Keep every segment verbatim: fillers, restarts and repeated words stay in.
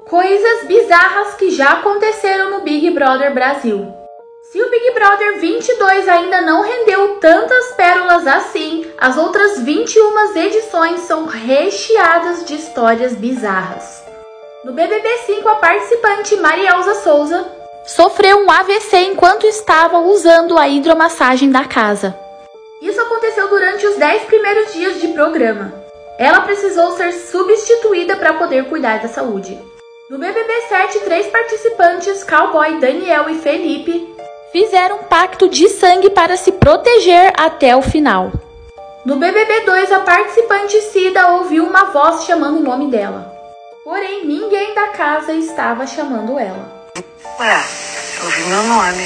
Coisas bizarras que já aconteceram no Big Brother Brasil. Se o Big Brother vinte e dois ainda não rendeu tantas pérolas assim, as outras vinte e uma edições são recheadas de histórias bizarras. No B B B cinco, a participante Marielza Souza sofreu um A V C enquanto estava usando a hidromassagem da casa. Isso aconteceu durante os dez primeiros dias de programa. Ela precisou ser substituída para poder cuidar da saúde. No B B B sete, três participantes, Cowboy, Daniel e Felipe, fizeram um pacto de sangue para se proteger até o final. No B B B dois, a participante Cida ouviu uma voz chamando o nome dela. Porém, ninguém da casa estava chamando ela. Ué, eu ouvi meu nome.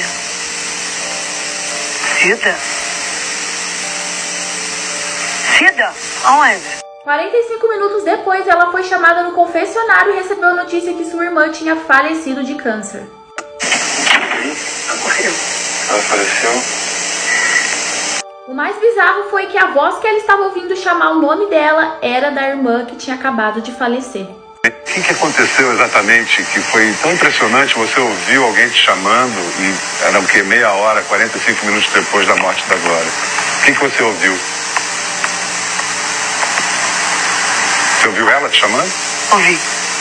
Cida? Cida? Aonde? quarenta e cinco minutos depois, ela foi chamada no confessionário e recebeu a notícia que sua irmã tinha falecido de câncer. Ela morreu. Ela faleceu? O mais bizarro foi que a voz que ela estava ouvindo chamar o nome dela era da irmã que tinha acabado de falecer. O que, que aconteceu exatamente que foi tão impressionante? Você ouviu alguém te chamando e era o que, meia hora, quarenta e cinco minutos depois da morte da Glória. O que, que você ouviu? Você ouviu ela te chamando? Ouvi.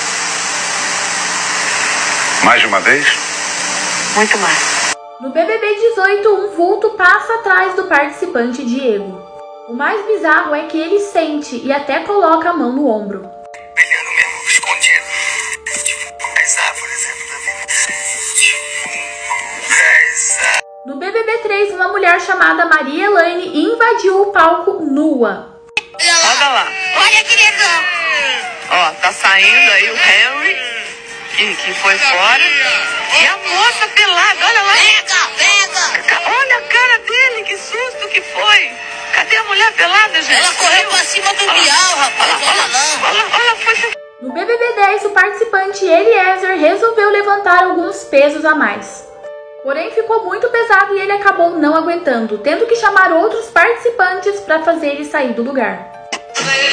Mais de uma vez? Muito mais. No B B B dezoito, um vulto passa atrás do participante Diego. O mais bizarro é que ele sente e até coloca a mão no ombro. Pegando mesmo, escondido. Tipo, as árvores dentro da vida. Tipo, as árvores. No B B B três, uma mulher chamada Maria Elaine invadiu o palco nua. Olha lá. Olha que legal. Ó, tá saindo aí o Henry, que, que foi fora. E a moça pelada, olha lá. Pega, pega. Olha a cara dele, que susto que foi. Cadê a mulher pelada, gente? Ela correu pra cima do Bial, rapaz. Olha lá. Olha, olha, foi... No B B B dez, o participante Eliezer resolveu levantar alguns pesos a mais. Porém, ficou muito pesado e ele acabou não aguentando, tendo que chamar outros participantes para fazer ele sair do lugar.